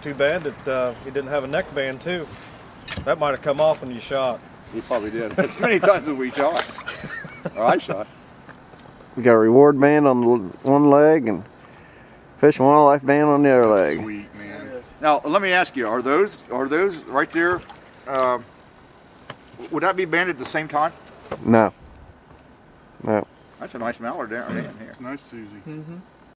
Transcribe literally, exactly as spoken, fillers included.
too bad that uh, he didn't have a neck band too. That might have come off when you shot. He probably did. As many times as we shot. Or I shot. We got a reward band on the one leg and Fish and Wildlife band on the other leg. Sweet, man. Now, let me ask you, are those are those right there, uh, would that be banded at the same time? No. No. That's a nice mallard down in here. It's nice, Susie. Mm-hmm.